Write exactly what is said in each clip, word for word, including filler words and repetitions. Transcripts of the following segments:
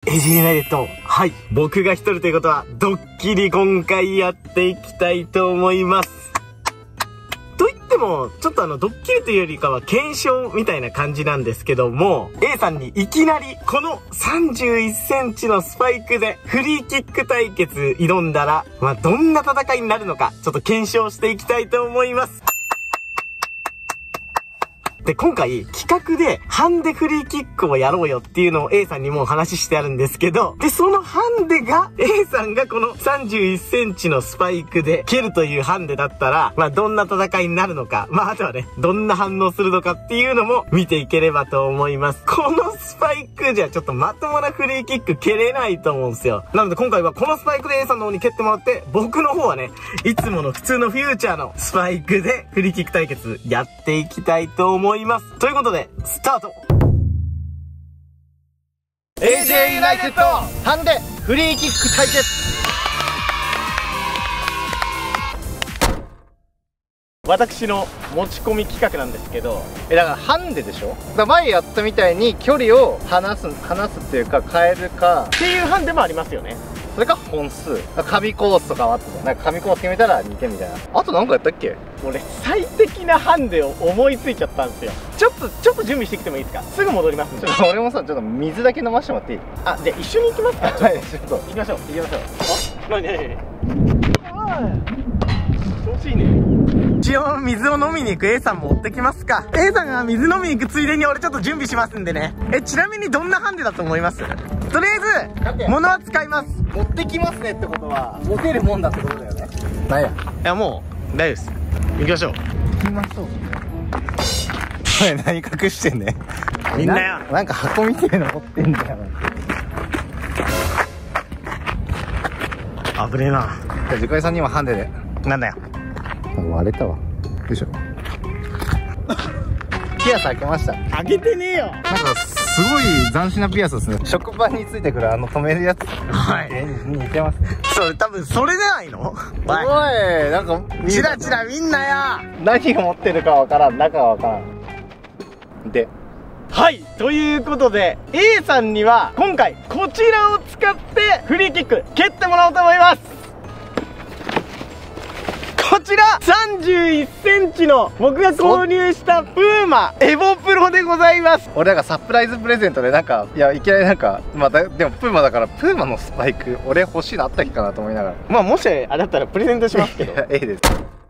エージェー ユナイテッド。はい。僕が一人ということは、ドッキリ今回やっていきたいと思います。と言っても、ちょっとあの、ドッキリというよりかは検証みたいな感じなんですけども、A さんにいきなり、このさんじゅういっセンチのスパイクでフリーキック対決挑んだら、まあ、どんな戦いになるのか、ちょっと検証していきたいと思います。で、今回、企画で、ハンデフリーキックをやろうよっていうのを A さんにもう話してあるんですけど、で、そのハンデが、A さんがこのさんじゅういっセンチのスパイクで蹴るというハンデだったら、まあ、どんな戦いになるのか、まあ、あとはね、どんな反応するのかっていうのも見ていければと思います。このスパイクじゃちょっとまともなフリーキック蹴れないと思うんですよ。なので今回はこのスパイクで A さんの方に蹴ってもらって、僕の方はね、いつもの普通のフューチャーのスパイクでフリーキック対決やっていきたいと思います。ということで、スタート。 エージェー ユナイテッドハンデフリーキック対決。 私の持ち込み企画なんですけど、 えだからハンデでしょ。だから前やったみたいに距離を離す離すっていうか変えるかっていうハンデもありますよね。 それか本数、紙コースとかはあってた。なんか紙コース決めたらにてんみたいな。あとなんかやったっけ。 俺最適なハンデを思いついちゃったんですよ。ちょっとちょっと準備してきてもいいですか。すぐ戻りますんで。 ちょっと俺もさ、ちょっと水だけ飲ましてもらっていい。 あ、じゃあ一緒に行きますか。 はい、ちょっと行きましょう行きましょう。あ、なになになに。調子いいね。一応水を飲みに行く A さんも追ってきますか。 A さんが水飲みに行くついでに俺ちょっと準備しますんでね。え、ちなみにどんなハンデだと思います？とりあえず物は使います。 持ってきますねってことは持てるもんだってことだよね。なんや。いや、もう大丈夫です。行きましょう。 行きましょう。これ何隠してんねみんなよ。 なんか箱みたいなの持ってんだよ。 危ねえな。 じゃあ樹海さんにもハンデで。 なんだよ。 割れたわ。よいしょ。ピアス開けました。 開けてねえよ。 なんかすごい斬新なピアスですね。食パンについてくるあの止めるやつ。 はい。 似てますね。 それ多分それじゃないの？ おい、なんかチラチラ見んなよ。 何が持ってるかわからん、中がわからん。で、 はい、ということで A さんには今回こちらを使ってフリーキック蹴ってもらおうと思います。こちらさんじゅういっセンチの僕が購入したプーマエボプロでございます。 俺なんかサプライズプレゼントでなんかいやいきなりなんかまあだでもプーマだからプーマのスパイク俺欲しいのあったっけかなと思いながら、 まあもしあれだったらプレゼントしますけどええです。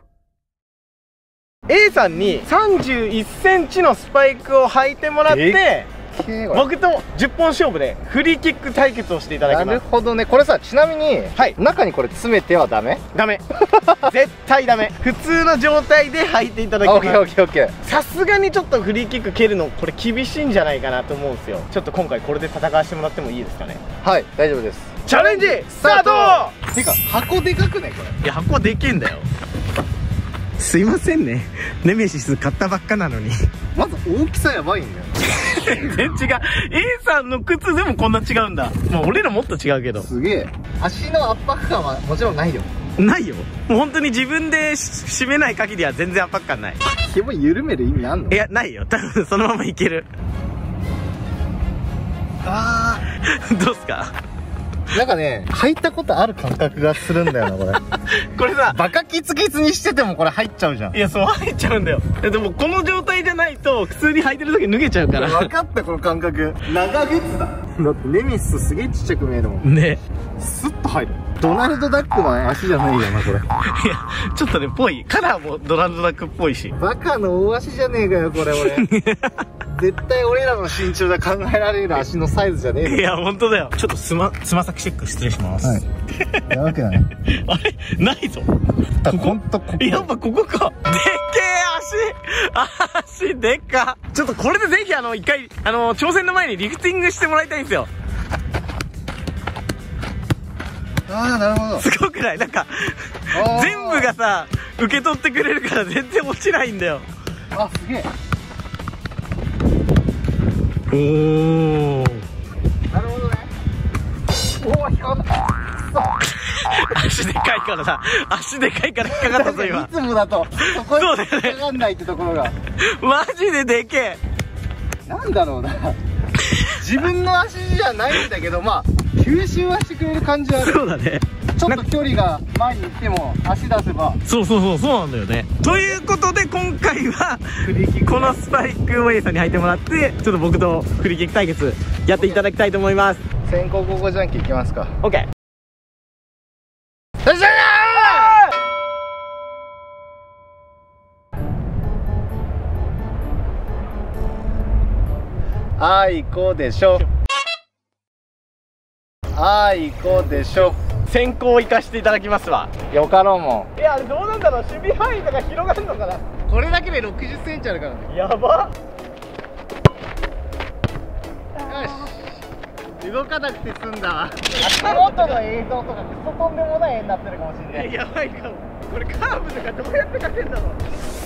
A さんにさんじゅういっセンチのスパイクを履いてもらって僕とじゅっぽん勝負でフリーキック対決をしていただきます。 なるほどね。これさ、ちなみに、はい、中にこれ詰めてはダメ？ ダメ絶対ダメ。普通の状態で履いていただきます。 オッケーオッケーオッケー。 さすがにちょっとフリーキック蹴るのこれ厳しいんじゃないかなと思うんですよ。ちょっと今回これで戦わせてもらってもいいですかね。 はい、大丈夫です。 チャレンジスタート。 てか箱でかくねこれ。 いや、箱でけえんだよ。すいませんね、ネメシス買ったばっかなのにまず大きさやばいんだよ全然違う。 A さんの靴でもこんな違うんだ。もう俺らもっと違うけど。 すげえ。足の圧迫感はもちろんないよ。 ないよ。もう本当に自分で締めない限りは全然圧迫感ない。 紐緩める意味あんの？ いや、ないよ。多分そのままいける。 あーどうっすか？ なんかね、履いたことある感覚がするんだよな、これ。 これさ、 バカキツキツにしててもこれ入っちゃうじゃん。 いや、そう入っちゃうんだよ。でもこの状態じゃないと普通に履いてる時脱げちゃうから。 分かった、この感覚。長靴だ。だってネミスすげえちっちゃく見えるもん。 ね。 スッと入る。ドナルドダックの足じゃないよな、これ。いや、 ちょっとね、ぽい。カラーもドナルドダックっぽいし。 バカの大足じゃねえかよ、これ俺。絶対俺らの身長で考えられる足のサイズじゃねえよ。 いや、ほんとだよ。ちょっとつま、つま先チェック失礼します。はい。 やばくない？ あれないぞ。 ここんとここ。 やっぱここか。でっけえ足足でっか。ちょっとこれでぜひあの、一回、あの、挑戦の前にリフティングしてもらいたいんですよ。 ああ、なるほど。 すごくない？なんか、全部がさ、受け取ってくれるから全然落ちないんだよ。 あ、すげえ。 おー。 なるほどね。おお、引っかかった。 足でかいからさ、足でかいから引っかかったぞ今。 いつもだとそこに引っかかんないってところが、 マジででけえ。 なんだろうな、 自分の足じゃないんだけど、まあ吸収はしてくれる感じはある。 そうだね。 ちょっと距離が前に行っても足出せば。 そうそうそう、そうなんだよね。ということで今回はフリーキック、 このスパイクを A さんに履いてもらって、ちょっと僕とフリーキック対決やっていただきたいと思います。 先攻後攻じゃんけんいきますか。 OK。 よっしゃー、あいこでしょ、あいこでしょ。 先行行かしていただきますわ。 よかろうもん。 いや、あれどうなんだろう、守備範囲とか広がるのかな。 これだけでろくじゅっセンチあるからね。 やばっ。 よし、動かなくて済んだわ。足元の映像とかクソとんでもない絵になってるかもしれない。 やばいかも。これカーブとかどうやってかけんだろう。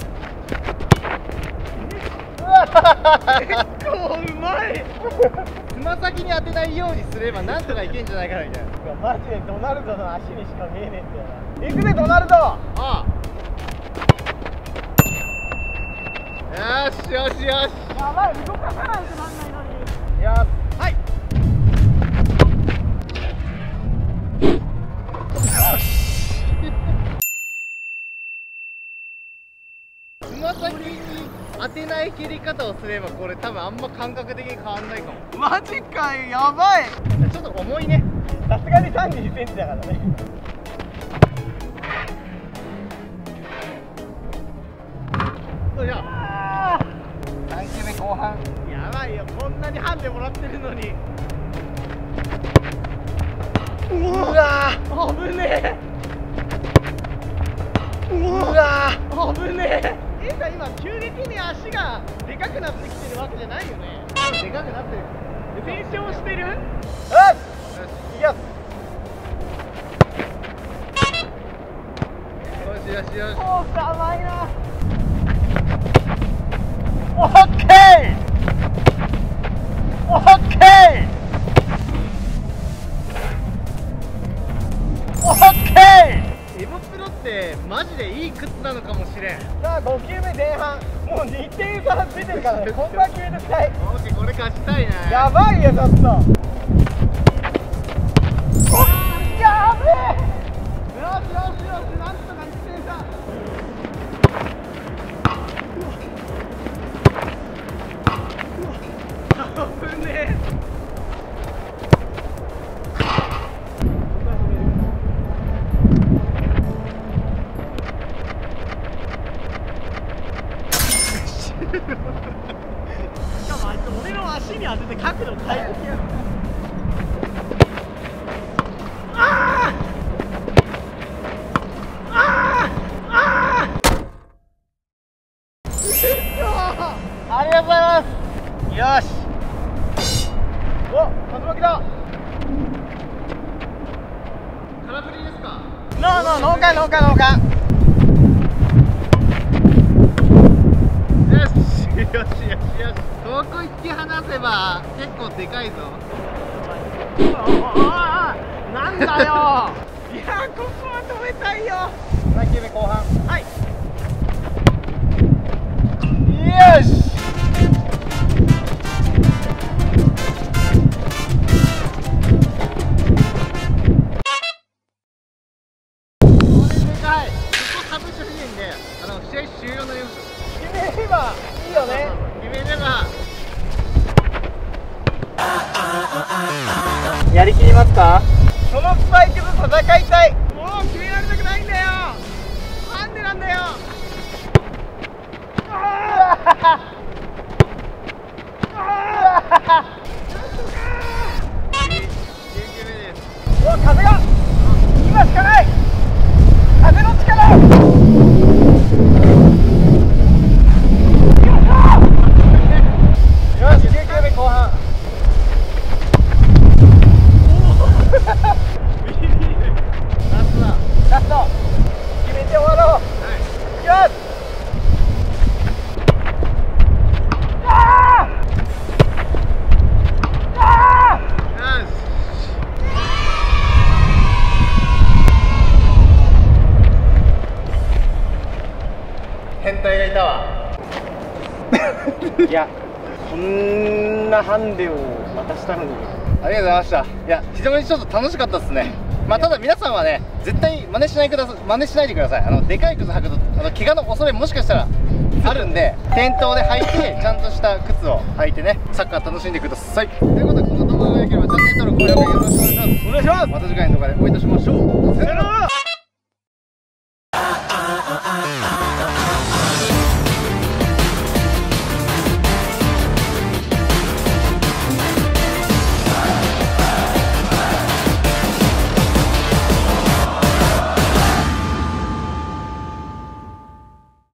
結構うまい。 つま先に当てないようにすればなんとかいけんじゃないかなみたいな。 いやマジでドナルドの足にしか見えねえんだよな。行くねドナルド。 ああ、よしよしよし。 やばい、動かさないとなんないのに。 いや、 はい。 つま先に当てない蹴り方をすればこれ多分あんま感覚的に変わんないかも。 マジかよ、やばい。 ちょっと重いね。 さすがにさんじゅういっセンチだからね。 そうじゃあさん球目後半。 やばいよ、こんなにハンデもらってるのに。うわー、危ねえ。うわー、危ねえ。えさ、今急激に足がでかくなってきてるわけじゃないよね。 でかくなってる。 成長してる。よし、いきます。 よしよしよし。 コース甘いな。オッケーオッケーオッケー。 エボプロってマジでいい靴なのかもしれん。 さあご球目前半、もうにてん差出てるからね。こんな決めときたい。 オッケー、これ勝ちたいね。 やばいよちょっと。やべえ。よしよしよし、なんとかいってん差。危ねえ。しかもあいつ俺の足に当てて角度変えてきやる。あーあーあーありがとうございます。よし。 お、竜巻だ。 空振りですか。 ノーノー、農家農家農家。 よしよしよしよし。ここ引き離せば結構でかいぞ。 ああ、なんだよ。いや、ここは止めたいよ。 さん球目後半。 はい。 よし。これでかい。ここ外してほしいんで、あの試合終了になります。 決めればいいよね。 決めれば。 やりきりますか。そのスパイクと戦いたい。もう決められたくないんだよ。なんでなんだよ。ああきゅう球目です。 お、風が今しかない。風の力。よし、きゅう球目後半。 ラストだ。 ラスト決めて終わろう。 はい。 よし。あーあー。 よし。変態がいたわ。 いや、こんなハンデを渡したのに。 ありがとうございました。いや、非常にちょっと楽しかったですね。まあ、ただ皆さんはね、絶対真似しないくださ真似しないでください。あのでかい靴履くと、あの怪我の恐れもしかしたらあるんで、店頭で履いてちゃんとした靴を履いてね、サッカー楽しんでください。ということで、この動画が良ければチャンネル登録、高評価よろしくお願いします。お願いします。また次回の動画でお会いいたしましょう。さよなら。